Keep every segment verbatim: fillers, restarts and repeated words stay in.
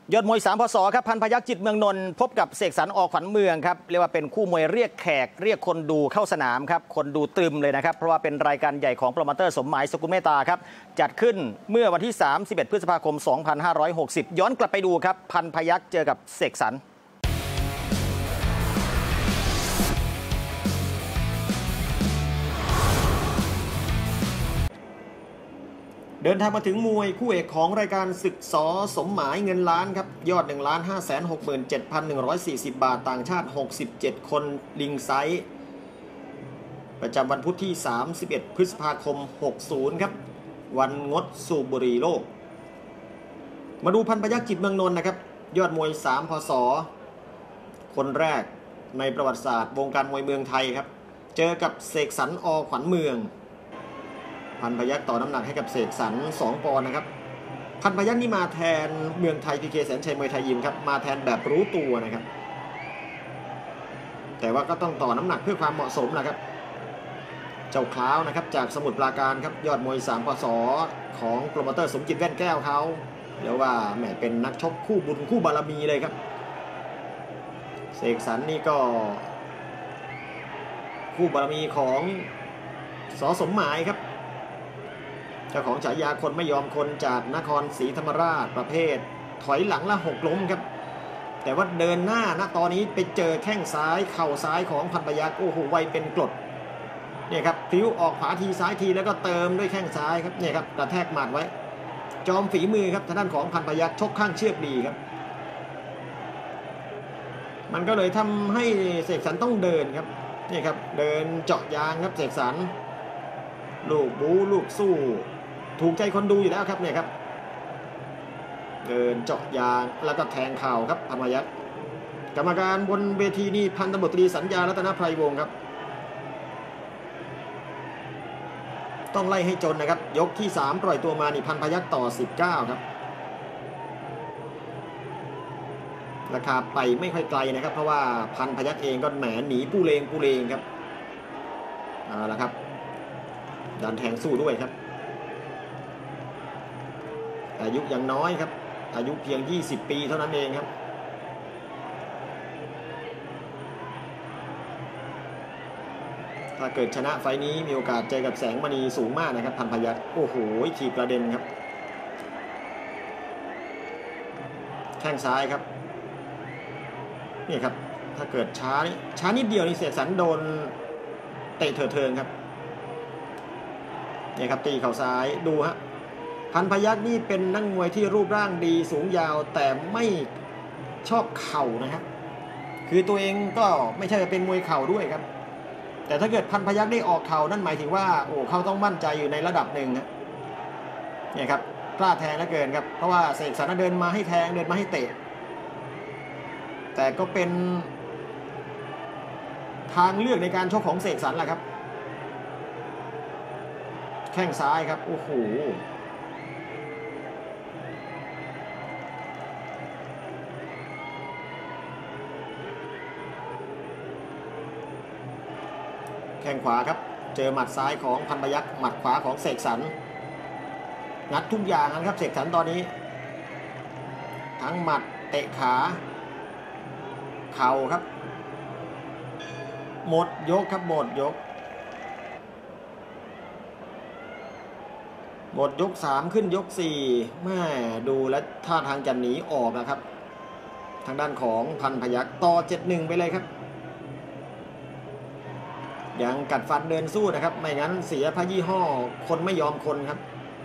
ยอดมวยสามพศครับพันพยัคฆ์จิตเมืองนนท์พบกับเสกสรรอขวัญเมืองครับเรียกว่าเป็นคู่มวยเรียกแขกเรียกคนดูเข้าสนามครับคนดูตรึมเลยนะครับเพราะว่าเป็นรายการใหญ่ของโปรโมเตอร์สมหมายสกุลเมตตาครับจัดขึ้นเมื่อวันที่สามสิบเอ็ดพฤษภาคมสองพันห้าร้อยหกสิบย้อนกลับไปดูครับพันพยัคฆ์เจอกับเสกสรรเดินทางมาถึงมวยคู่เอกของรายการศึกสอสมหมายเงินล้านครับยอด หนึ่งล้านห้าแสนหกหมื่นเจ็ดพันหนึ่งร้อยสี่สิบ บาทต่างชาติหกสิบเจ็ดคนลิงไซส์ประจำวันพุธที่สามสิบเอ็ดพฤษภาคมหกสิบครับวันงดสูบบุหรี่โลกมาดูพันพยัคฆ์จิตเมืองนนท์นะครับยอดมวยสามพศคนแรกในประวัติศาสตร์วงการมวยเมืองไทยครับเจอกับเสกสรรอขวัญเมืองพันพยัคฆ์ต่อน้ำหนักให้กับเสกสรรสองปอนด์นะครับพันพยัคฆ์นี่มาแทนเมืองไทยพีเคแสนชัยมวยไทยยิมครับมาแทนแบบรู้ตัวนะครับแต่ว่าก็ต้องต่อน้ำหนักเพื่อความเหมาะสมนะครับเจ้าคล้าวนะครับจากสมุทรปราการครับยอดมวยสามพศของโปรโมเตอร์สมจิตแว่นแก้วเขาเรียกว่าแหมเป็นนักชกคู่บุญคู่บารมีเลยครับเสกสรรนี่ก็คู่บารมีของสอสมหมายครับเจ้าของฉายาคนไม่ยอมคนจากนครศรีธรรมราชประเภทถอยหลังละหกล้มครับแต่ว่าเดินหน้าณตอนนี้ไปเจอแข้งซ้ายเข่าซ้ายของพันพยัคฆ์โอ้โหไวเป็นกรดเนี่ยครับพลิ้วออกขวาทีซ้ายทีแล้วก็เติมด้วยแข้งซ้ายครับเนี่ยครับกระแทกหมัดไว้จอมฝีมือครับทางด้านของพันพยัคฆ์ชกข้างเชือกดีครับมันก็เลยทำให้เสกสรรต้องเดินครับนี่ครับเดินเจาะยางครับเสกสรรลูกบู๊ลูกสู้ถูกใจคนดูอยู่แล้วครับเนี่ยครับเดินเจาะยางแล้วก็แทงเข่าครับพันพยัคฆ์กรรมการบนเวทีนี่พันตำรวจตรีสัญญารัตนไพรวงศ์ครับต้องไล่ให้จนนะครับยกที่สามปล่อยตัวมานี่พันพยัคฆ์ต่อสิบเก้าครับราคาไปไม่ค่อยไกลนะครับเพราะว่าพันพยัคฆ์เองก็แหมหนีปูเลงปูเลงครับเอาละครับดันแทงสู้ด้วยครับอายุยังน้อยครับอายุเพียงยี่สิบปีเท่านั้นเองครับถ้าเกิดชนะไฟนี้มีโอกาสเจอกับแสงมณีสูงมากนะครับพันพยัคฆ์โอ้โหถีบกระเด็นครับแข้งซ้ายครับนี่ครับถ้าเกิดช้าช้านิดเดียวนี่เสกสรรโดนเตะเถิดๆครับนี่ครับตีเข่าซ้ายดูฮะพันพยัคฆ์นี่เป็นนักมวยที่รูปร่างดีสูงยาวแต่ไม่ชอบเข่านะครับคือตัวเองก็ไม่ใช่เป็นมวยเข่าด้วยครับแต่ถ้าเกิดพันพยัคฆ์ได้ออกเข่านั่นหมายถึงว่าโอ้เขาต้องมั่นใจอยู่ในระดับหนึ่งนะเนี่ยครับกล้าแทงเหลือเกินครับเพราะว่าเสกสรรเดินมาให้แทงเดินมาให้เตะแต่ก็เป็นทางเลือกในการชกของเสกสรรแหละครับแข้งซ้ายครับโอ้โหแข้งขวาครับเจอหมัดซ้ายของพันพยัคฆ์หมัดขวาของเสกสรรงัดทุกอย่างนะครับเสกสรรตอนนี้ทั้งหมัดเตะขาเข่าครับหมดยกครับหมดยกหมดยกสามขึ้นยกสี่แม่ดูและท่าทางจะหนีออกนะครับทางด้านของพันพยัคฆ์ต่อ เจ็ดหนึ่ง ไปเลยครับยังกัดฟันเดินสู้นะครับไม่งั้นเสียพระยี่ห้อคนไม่ยอมคนครับ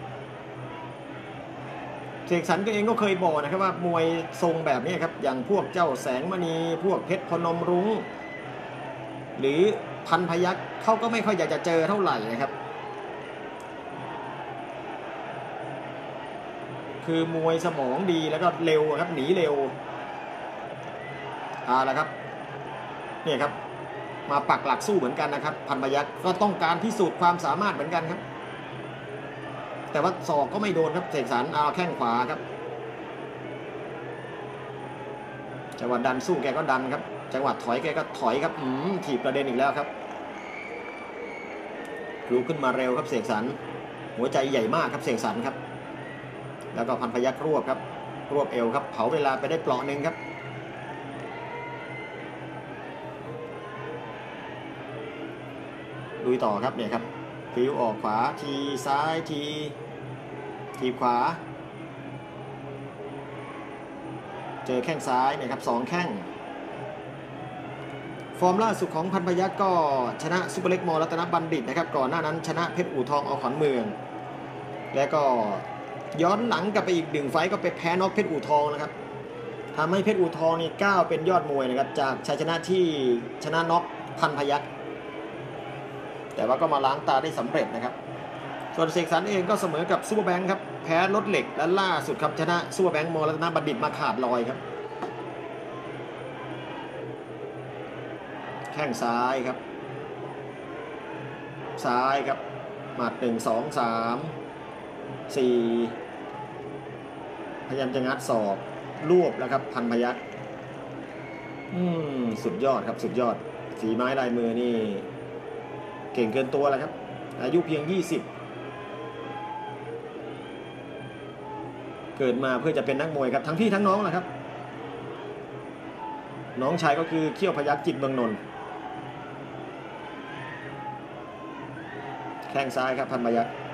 เสกสรรก็เองก็เคยบอกนะครับว่ามวยทรงแบบนี้ครับอย่างพวกเจ้าแสงมณีพวกเพชรพนมรุ้งหรือพันพยัคฆ์เขาก็ไม่ค่อยอยากจะเจอเท่าไหร่นะครับคือมวยสมองดีแล้วก็เร็วครับหนีเร็วเอาละครับเนี่ยครับมาปักหลักสู้เหมือนกันนะครับพันพยัคฆ์ก็ต้องการพิสูจน์ความสามารถเหมือนกันครับแต่ว่าศอกก็ไม่โดนครับเสกสรรเอาแข้งขวาครับจังหวะดันสู้แกก็ดันครับจังหวะถอยแกก็ถอยครับอืมถีบประเด็นอีกแล้วครับลุกขึ้นมาเร็วครับเสกสรรหัวใจใหญ่มากครับเสกสรรครับแล้วก็พันพยัคฆ์รวบครับรวบเอวครับเผาเวลาไปได้เปลาะหนึ่งครับลุยต่อครับเนี่ยครับฟิวออกขวาทีซ้ายทีทีขวาเจอแข้งซ้ายเนี่ยครับสองแข้งฟอร์มล่าสุดของพันพยัคฆ์ก็ชนะซุปเปอร์เล็กมอรัตนบัณฑิตนะครับก่อนหน้านั้นชนะเพชรอู่ทองอขวัญเมืองแล้วก็ย้อนหลังกลับไปอีกหนึ่งไฟต์ก็ไปแพ้น็อกเพชรอู่ทองนะครับทำให้เพชรอู่ทองนี่ก้าวเป็นยอดมวยนะครับจากชัยชนะที่ชนะน็อกพันพยัคฆ์แต่ว่าก็มาล้างตาได้สำเร็จนะครับส่วนเสกสรรเองก็เสมอกับซูเปอร์แบงค์ครับแพ้รถเหล็กและล่าสุดครับชนะซูเปอร์แบงค์มอรัตนบัณฑิตมาขาดลอยครับแข้งซ้ายครับซ้ายครับหมัดหนึ่งสองสามสี่พยายามจะงัดศอกรวบแล้วครับพันพยัคฆ์อืมสุดยอดครับสุดยอดฝีไม้ลายมือนี่เก่งเกินตัวแล้วครับอายุเพียงยี่สิบเกิดมาเพื่อจะเป็นนักมวยครับทั้งพี่ทั้งน้องแหละครับน้องชายก็คือเขี้ยวพยัคฆ์จิตเมืองนนท์แข้งซ้ายครับพันพยัคฆ์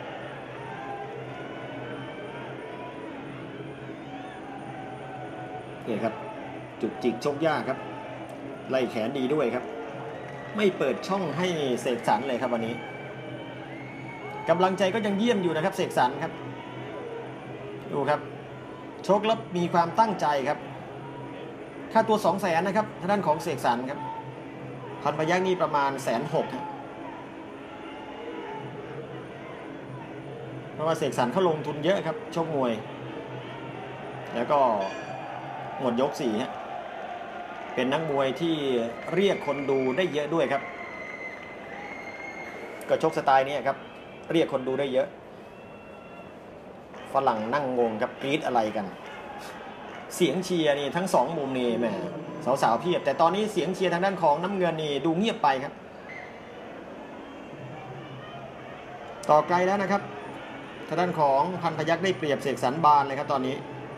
นี่ครับจุกจิกชกยากครับไล่แขนดีด้วยครับไม่เปิดช่องให้เสกสรรเลยครับวันนี้กำลังใจก็ยังเยี่ยมอยู่นะครับเสกสรรครับดูครับชกแล้วมีความตั้งใจครับค่าตัวสองแสนนะครับทางด้านของเสกสรรครับพันพยัคฆ์นี่ประมาณแสนหกเพราะว่าเสกสรรเขาลงทุนเยอะครับชกมวยแล้วก็หมดยกสี่ฮะเป็นนักมวยที่เรียกคนดูได้เยอะด้วยครับก็ชกสไตล์นี้ครับเรียกคนดูได้เยอะฝรั่งนั่งงงครับกรี๊ดอะไรกันเสียงเชียร์นี่ทั้งสองมุมนี่แหมสาวๆเพียบแต่ตอนนี้เสียงเชียร์ทางด้านของน้ำเงินนี่ดูเงียบไปครับต่อไกลแล้วนะครับทางด้านของพันพยัคฆ์ได้เปรียบเสกสรรบานเลยครับตอนนี้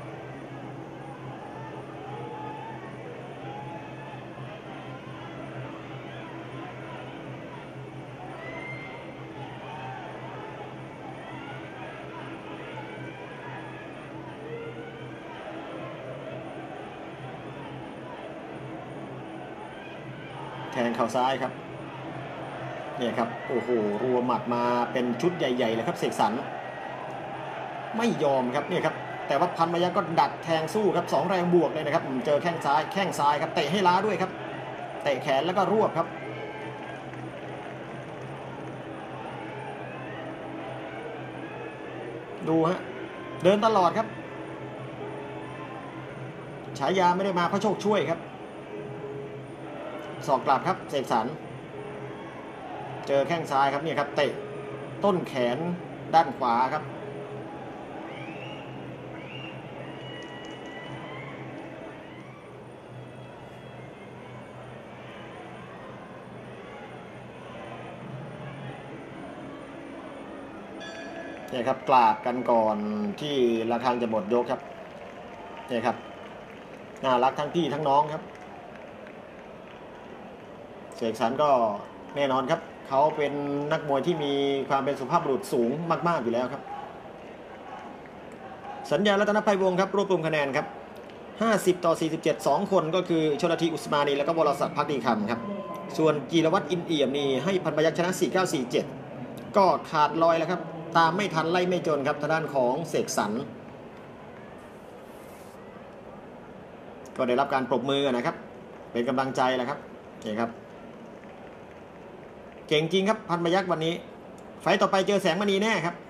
แทงเข่าซ้ายครับเนี่ยครับโอ้โหรัวหมัดมาเป็นชุดใหญ่ๆเลยครับเสกสรรไม่ยอมครับเนี่ยครับแต่ว่าพันพยัคฆ์ก็ดักแทงสู้ครับสองแรงบวกเลยนะครับเจอแข้งซ้ายแข้งซ้ายครับเตะให้ล้าด้วยครับเตะแขนแล้วก็รวบครับดูฮะเดินตลอดครับฉายาไม่ได้มาเพราะโชคช่วยครับศอกกลับครับเสกสรรเจอแข้งซ้ายครับเนี่ยครับเตะต้นแขนด้านขวาครับเนี่ยครับกราบกันก่อนที่ระฆังจะหมดยกครับเนี่ยครับน่ารักทั้งพี่ทั้งน้องครับเสกสรรก็แน่นอนครับเขาเป็นนักมวยที่มีความเป็นสุภาพบุรุษสูงมากๆอยู่แล้วครับสัญญารัตนภัยวงศ์ครับรวบรวมคะแนนครับห้าสิบต่อสี่สิบเจ็ด สองคนก็คือชลธีอุสมานีแล้วก็วรศักดิ์ภักดีคำครับส่วนจีรวัตรอินเอี่ยมนี่ให้พันพยัคฆ์ชนะสี่เก้า สี่เจ็ดก็ขาดลอยแล้วครับตามไม่ทันไล่ไม่จนครับทางด้านของเสกสรรก็ได้รับการปรบมือนะครับเป็นกำลังใจแหละครับนี่ครับเก่งจริงครับพันพยัคฆ์วันนี้ไฟต่อไปเจอแสงมณีแน่ครับ